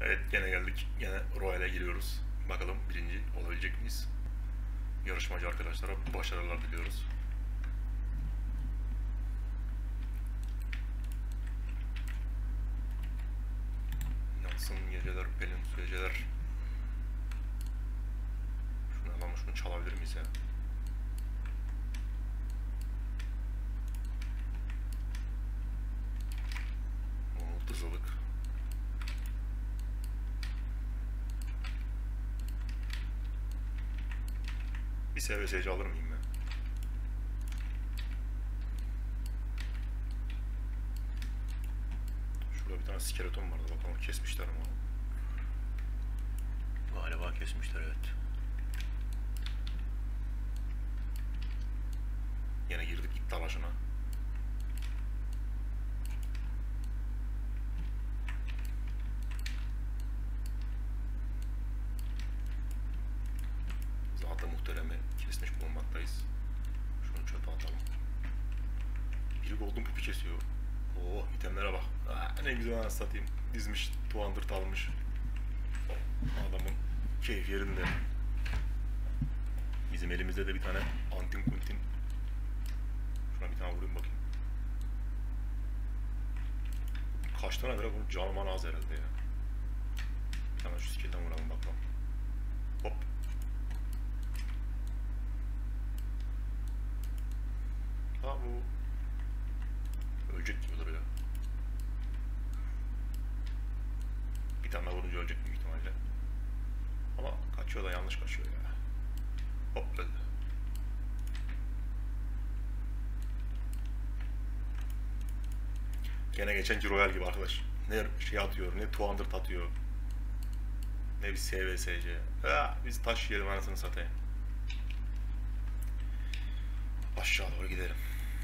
Evet, gene geldik. Gene Royal'e giriyoruz. Bakalım birinci olabilecek miyiz? Yarışmacı arkadaşlara başarılar diliyoruz. Yansın geceler, pelin su geceler. Şunu alalım, şunu çalabilir miyiz ya? Dızılık. Bir SVS'ci alır mıyım ben? Şurada bir tane skeleton vardı, bakalım kesmişler mi onu? Galiba kesmişler, evet. Yine girdik ilk dalaşına. Zaten muhteremi kesmiş bulunmaktayız. Şunu çöpe atalım. Biri golden pupi kesiyor. Oo, itemlere bak. Ne güzel anasını satayım. Dizmiş, tuandırt almış. Adamın keyif yerinde. Bizim elimizde de bir tane antin kuntin. Şuna bir tane vurayım bakayım. Kaç tane böyle, bunun canı bana az herhalde ya. Bir tane şu skill'den vuralım bakalım. Hop. Ha, bu ölecek gibi duruyor. Bir tane daha vurunca ölecek büyük ihtimalle. Ama kaçıyor da yanlış kaçıyor ya. Hop, öldü. Gene geçenki Royal gibi arkadaş. Ne şey atıyor, ne tuandırt atıyor. Ne bir SVSC. Biz taş yiyelim anasını satayım. Aşağı doğru gidelim.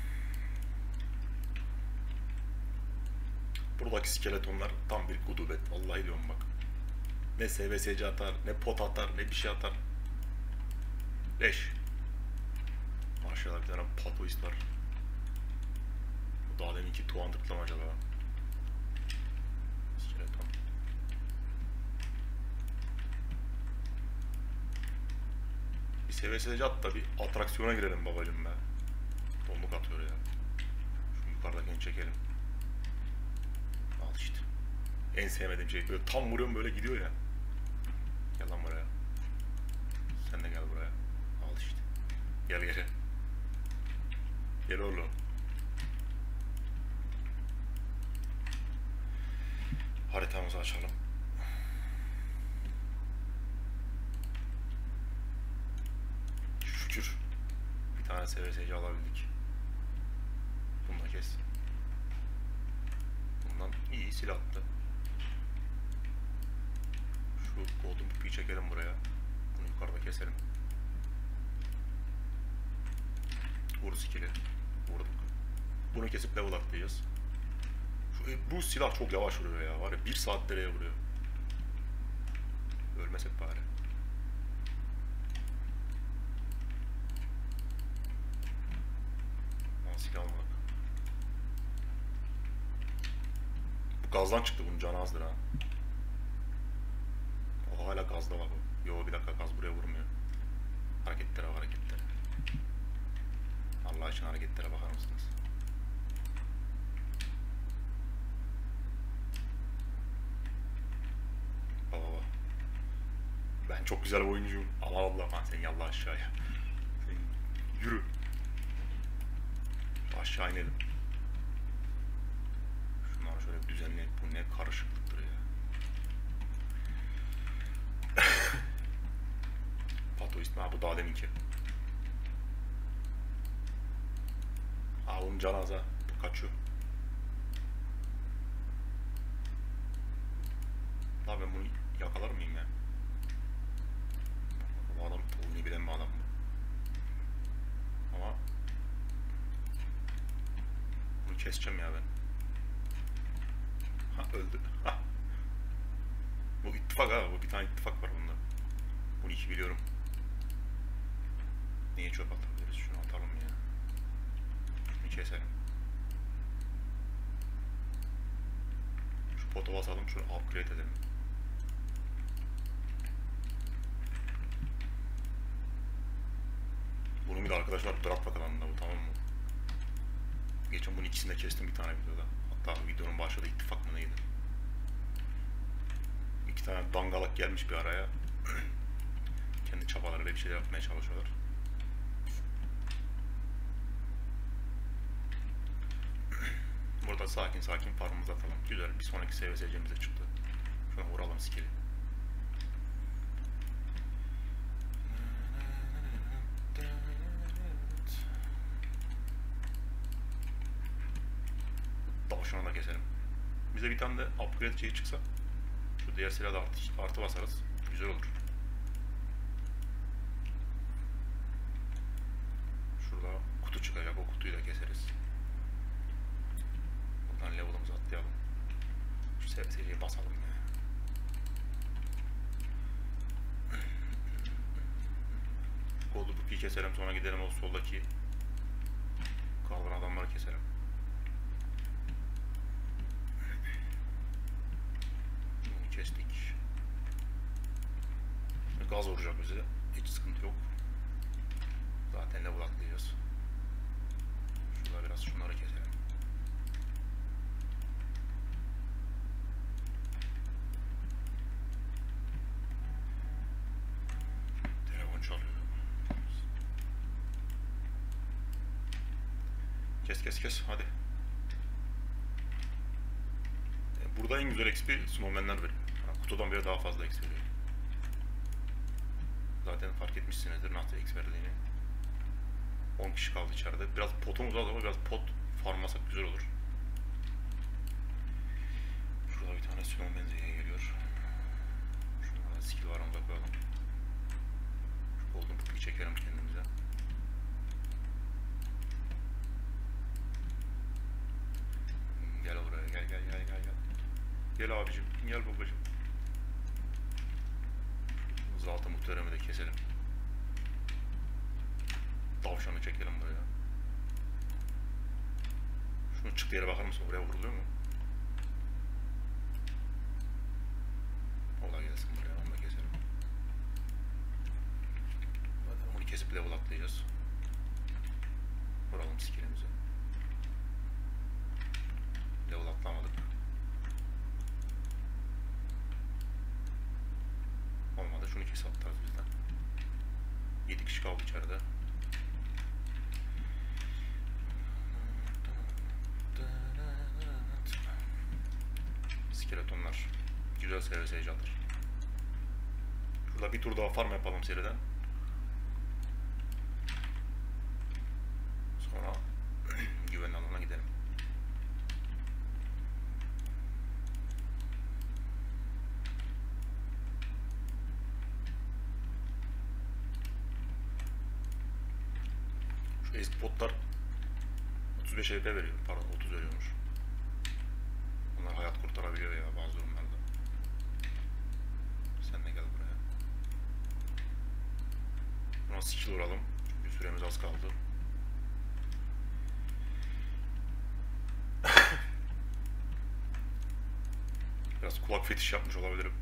Buradaki skeletonlar tam bir gudubet. Vallahi diyorum bak. Ne SVSC atar, ne pot atar, ne bir şey atar. Leş. Aşağıda bir tane patoist var. Bu daha deminki tuandırtla mı acaba? Skeleton. Bir SVSC at da bir atraksiyona girelim babacım be. Donluk atıyor ya. Şu yukarıdakini çekelim. Al işte. En sevmediğim şey, böyle tam vuruyorum böyle gidiyor ya. Gel lan buraya. Sen de gel buraya. Al işte. Gel geri. Gel oğlum. Haritamızı açalım. Şükür. Bir tane SVSC alabildik. Bunu da kes. Bundan iyi silah attı. Şu golden pupi'yi çekelim buraya. Bunu yukarıda keselim. Vur skill'i. Vurduk. Bunu kesip level atlayacağız. Bu silah çok yavaş vuruyor ya. Var ya, 1 saat nereye vuruyor. Ölmesek bari. Silah almadık. Bu gazdan çıktı, bunun canı azdır ha. O hala gazda bak o. Yo, bir dakika, gaz buraya vurmuyor. Hareketlere bak, hareketlere. Allah için hareketlere bakar mısınız? Baba. Ben çok güzel bir oyuncuyum. Allah Allah, lan sen yallah aşağıya. Sen yürü. Aşağı inelim. Şunları şöyle bir düzenleyelim. Bu ne karışıklıktır ya. Patoist mi? Ha, bu daha deminki. Onun canı az ha. Bu kaçıyor. Lan ben bunu yakalar mıyım ya? Bu adam oyunu bilen bir adam bu. Ama bunu keseceğim ya ben. Ha, öldü. Ha. Bu ittifak ha. Bu bir tane ittifak var bunda. Bunu iki biliyorum. Niye çöp atabiliriz? Şunu atalım ya. Şunu keselim. Şu potu basalım. Şunu upgrade edelim. arkadaşlar Drakpa kanalında bu, tamam mı? Geçen bunun ikisini de kestim bir tane videoda. Hatta videonun başladığı ittifak mı neydi? İki tane dangalak gelmiş bir araya. Kendi çabalarıyla bir şeyler yapmaya çalışıyorlar. Burada sakin sakin farmımızı atalım. Güzel, bir sonraki SVS'cimize çıktı. Şuna vuralım skill'i. Davşanı da keselim. Bize bir tane de upgrade şeyi çıksa, şu diğer silahda artı basarız. Güzel olur. Şurada kutu çıkacak, o kutuyu da keseriz. Buradan level'ımızı atlayalım. Şu SVS'ciyi basalım ya. Gold'u Book'u keselim, sonra gidelim o soldaki kalan adamları keselim. Bunu kestik. Gaz vuracak bize. Hiç sıkıntı yok. Zaten level atlayacağız. Şurada biraz şunları keselim. Telefon çalıyor. Kes hadi. Burada en güzel XP snowman'ler veriyor. Kutudan bile daha fazla XP veriyor. Zaten fark etmişsinizdir nasıl XP verdiğini. 10 kişi kaldı içeride. Biraz potumuz az ama biraz pot farmlasak güzel olur. Şurada bir tane snowman geliyor. Şurada skill var, onu da koyalım. Şu golden poop'u çekelim kendimize. Gel buraya, gel. Gel abicim, gel babacım. Zaltı muhteremi de keselim. Tavşanı çekelim buraya. Şunun çıktığı yere bakar mısın? Oraya vuruluyor mu? O da gelsin buraya, onu da keselim. Hadi onu kesip level atlayacağız. Vuralım skillimizi. Level atlamadık. Olmadı, şunu kesip atlarız bizden. 7 kişi kaldı içeride. Skeletonlar güzel SVS'ci alır. Şurada bir tur daha farm yapalım seriden. Sonra güvenli alana gidelim. Şu eski botlar 35 HP veriyor. Pardon, 30 veriyormuş. Bunlar hayat kurtarabiliyor ya bazı durumlarda. Sen de gel buraya. Buna skill vuralım. Çünkü süremiz az kaldı. Biraz kulak fetiş yapmış olabilirim.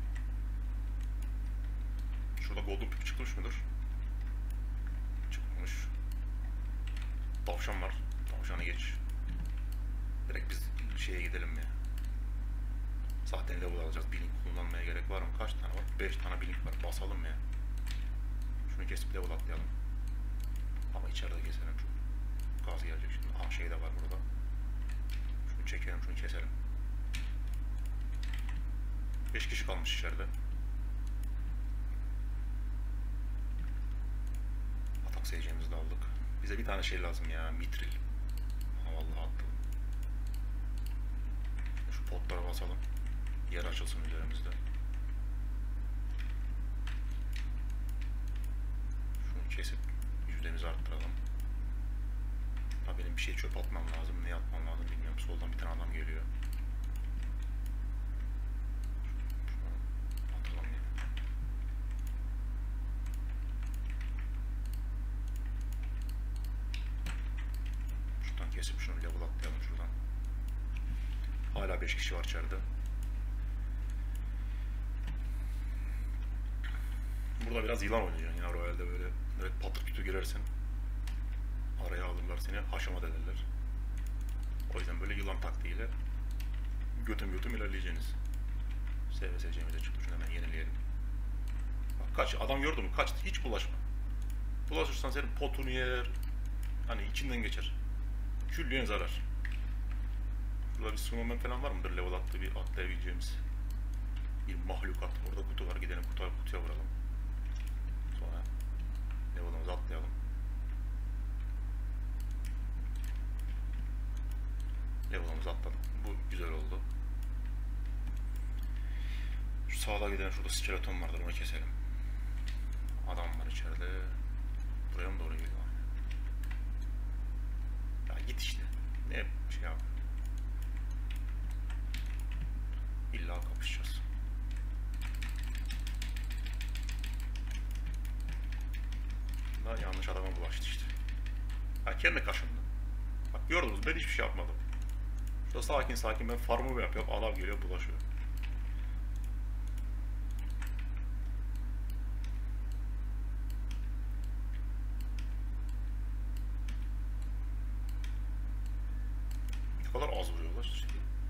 Şurada golden pip çıkmış mıdır? Çıkmamış. Tavşan var. Tavşanı geç. Direkt biz şeye gidelim ya. Zaten level alacağız. Blink kullanmaya gerek var mı? Kaç tane var? 5 tane blink var. Basalım ya. Şunu kesip level atlayalım. Ama içeride keselim. Gaz gelecek şimdi. Aha şey de var burada. Şunu çekelim, şunu keselim. 5 kişi kalmış içeride. Atak seyircimizi de aldık. Bize bir tane şey lazım ya. Mitril. Ha vallahi attım. Şu potlara basalım. Yer açılsın üzerimizde. Şunu kesip yüzdemizi arttıralım. Ha benim bir şey çöp atmam lazım. Ne atmam lazım bilmiyorum. Soldan bir tane adam geliyor. Şunu atalım ya. Şuradan kesip şunu level atlayalım şuradan. Hala 5 kişi var içeride. Burada biraz yılan oynayacaksın ya, royalde böyle direkt patır kütü girersin. Araya alırlar seni, haşamat ederler. O yüzden böyle yılan taktiğiyle götüm götüm ilerleyeceğiniz. SVSC'mize çıktı, şunu hemen yenileyelim. Bak kaç, adam gördün mü? Kaçtı, hiç bulaşma. Bulaşırsan senin potunu yer, hani içinden geçer. Külliyen zarar. Burada bir snowman falan var mıdır level attığı bir atlayabileceğimiz bir mahlukat. Orada kutu var, gidelim kutuya vuralım. Sonra level'ımızı atlayalım. Level'ımızı atladık. Bu güzel oldu. Şu sağda giden şurada skeleton vardır, onu keselim. Adam var içeride. Buraya mı doğru geliyor? Ya git işte. Ne şey yap. İlla kapışacağız. Daha yanlış adama bulaştı işte. Ha kendi kaşındı. Bak gördünüz, ben hiçbir şey yapmadım. Şurada sakin sakin ben farmımı yapıyorum. Adam geliyor bulaşıyor. Ne kadar az vuruyorlar işte.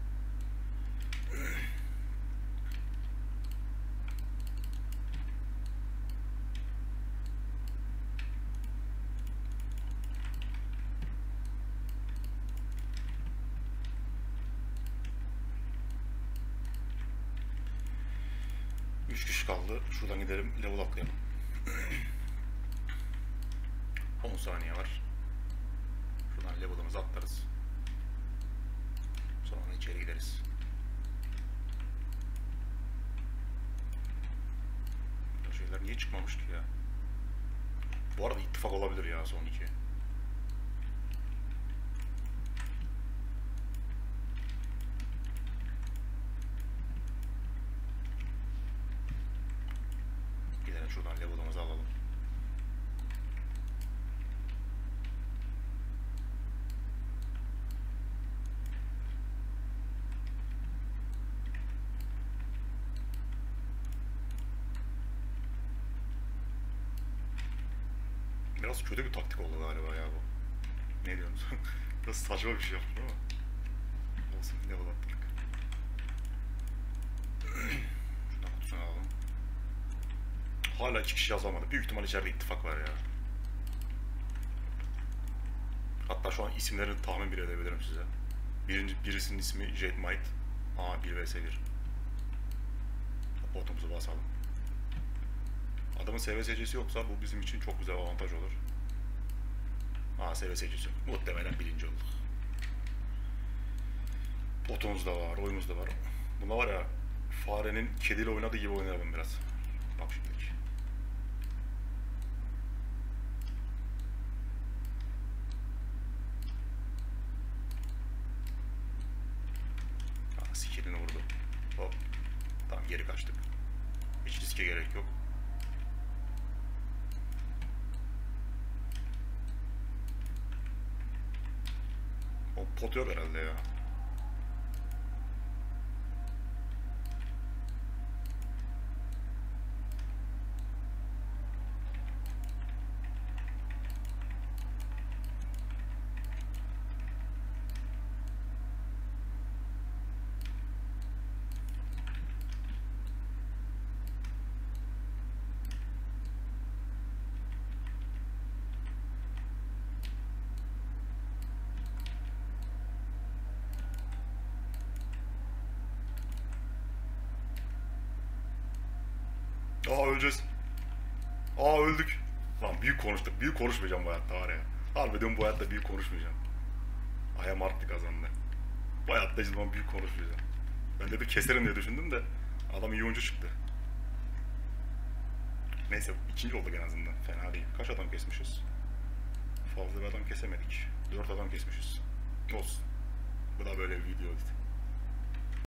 Üç kişi kaldı. Şuradan gidelim, level atlayalım. 10 saniye var. Şuradan level'ımızı atlarız. Sonra içeri gideriz. Bu şeyler niye çıkmamış ki ya? Bu arada ittifak olabilir ya son iki. Gidelim şuradan level'ımızı alalım. Biraz kötü bir taktik oldu galiba ya bu. Ne diyorsunuz? Biraz saçma bir şey yaptım ama. Olsun, level attık. Şuradan kutusunu alalım. Hala 2 kişi yazamadı. Büyük ihtimal içeride ittifak var ya. Hatta şu an isimlerini tahmin bile edebilirim size. Birisinin ismi Jade Might. Aa 1 vs 1. Botumuzu basalım. Adamın SVS'cisi yoksa bu bizim için çok güzel avantaj olur. Aa SVS'cisi yok. Muhtemelen birinci olduk. Botumuz da var, oyumuz da var. Bunda var ya, farenin kediyle oynadığı gibi oynayalım biraz. Bak şimdilik. Skill'ini vurdu. Hop. Tamam, geri kaçtık. Hiç riske gerek yok. O pot yok herhalde ya. Aa öleceğiz. Aa öldük. Lan büyük konuştuk. Büyük konuşmayacağım bu hayatta var ya. Harbiden bu hayatta büyük konuşmayacağım. Aya Mart'lı kazandı. Bu hayatta hiç zaman büyük konuşmayacağım. Ben de keserim diye düşündüm de adam iyi oyuncu çıktı. Neyse ikinci olduk en azından. Fena değil. Kaç adam kesmişiz? Fazla bir adam kesemedik. 4 adam kesmişiz. Olsun. Bu da böyle bir videoydu.